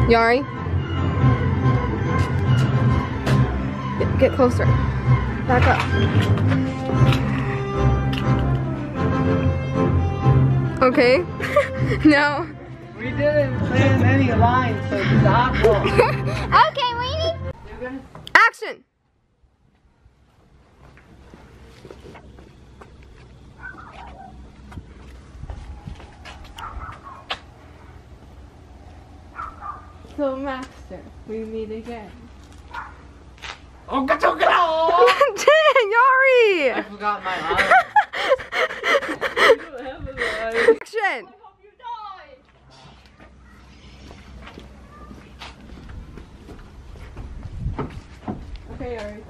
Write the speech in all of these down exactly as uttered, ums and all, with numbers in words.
Yari? Get, get closer. Back up. Okay. Now. We didn't plan any lines, so stop. Okay, Weenie. Action! So, Master, we meet again. Oh, get to go! Yari! I forgot my eye. Action! Okay, Yari.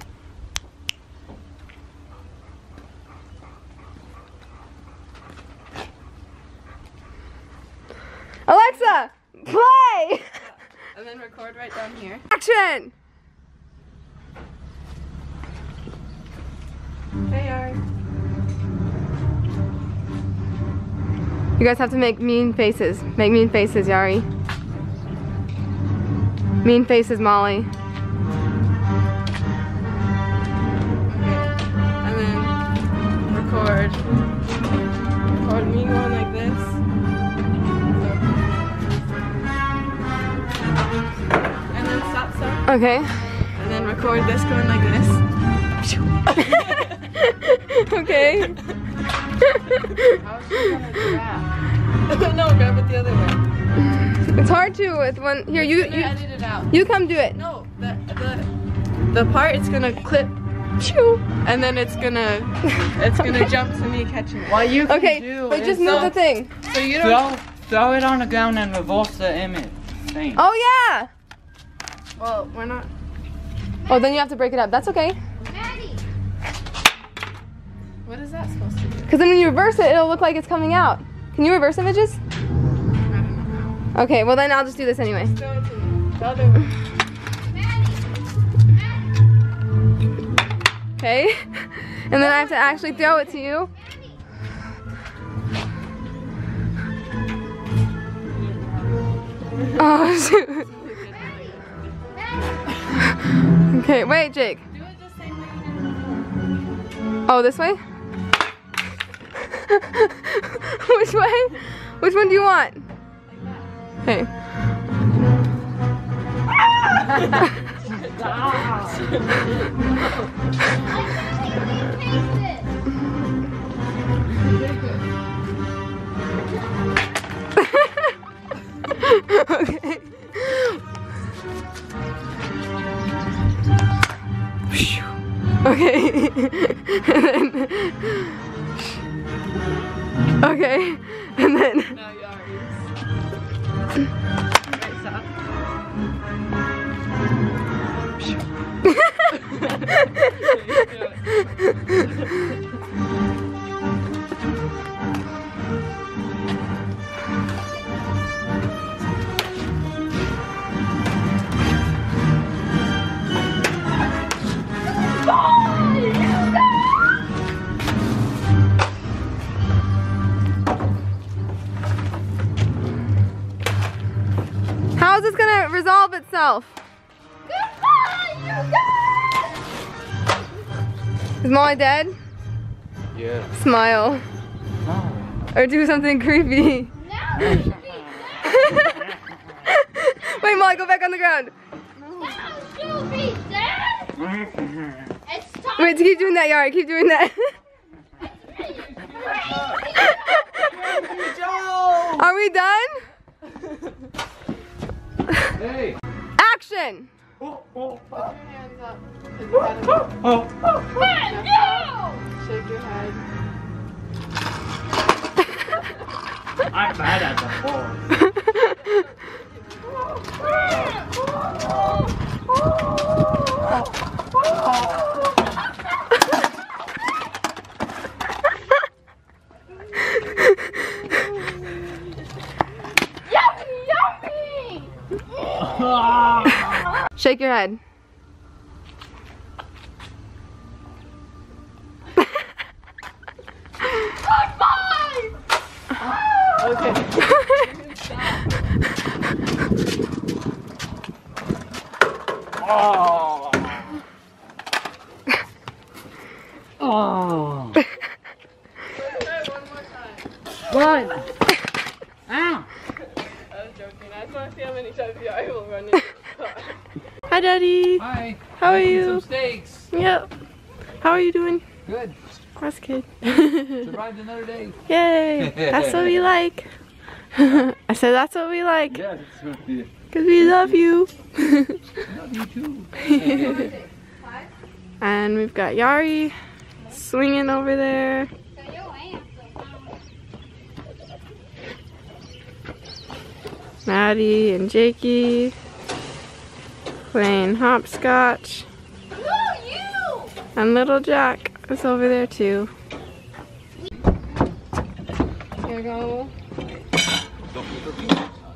Alexa, play! And then record right down here. Action! Hey, Yari. You guys have to make mean faces. Make mean faces, Yari. Mean faces, Molly. And then record. Record me going like this. And then stop, stop. Okay. And then record this going like this. Okay. How's she gonna do that? No, grab it the other way. It's hard to with one. Here, you you edit it out. you come do it. No, the The the part it's gonna clip, shoo, and then it's gonna it's gonna jump to me catching it. what you can Okay, do but is just move so- the thing. So you don't throw, throw it on the ground and reverse the image. Thing. Oh yeah. Well, we're not. Oh, then you have to break it up. That's okay. Maddie. What is that supposed to do? Because then when you reverse it, it'll look like it's coming out. Can you reverse images? I don't know. Okay, well then I'll just do this anyway. Throw it to me. The other way. Okay. And then I have to actually throw it to you. Oh shoot. Okay, wait, Jake. Do it the same way you did before. Oh, this way? Which way? Which one do you want? Okay. Okay. Okay. And then okay. And then No, yours. Right, stop. how is this gonna resolve itself? Goodbye, you guys. Is Molly dead? Yeah. Smile. No. Or do something creepy. Now you be dead. Wait, Molly, go back on the ground. Now you be dead. It's time. Wait, keep doing that, Yari. Keep doing that. Are we done? Hey. Action! Oh, oh, Put your hands up. To the head of it. oh. Man, no. Shake your head. I'm bad at the ball. Yummy, yummy. Shake your head. Goodbye. Okay. Oh. Oh. Try one more time. What? Ow. I was joking. I just want to see how many times I will run into the car. Hi, Daddy. Hi. How are Making you? Some steaks. Yep. How are you doing? Good. That's good. Survived another day. Yay. That's what we like. I said that's what we like. Yeah, that's what we did. Because we love you. Love you too. And we've got Yari swinging over there. Maddie and Jakey playing hopscotch. And little Jack is over there too. Here you go. Don't put your feet.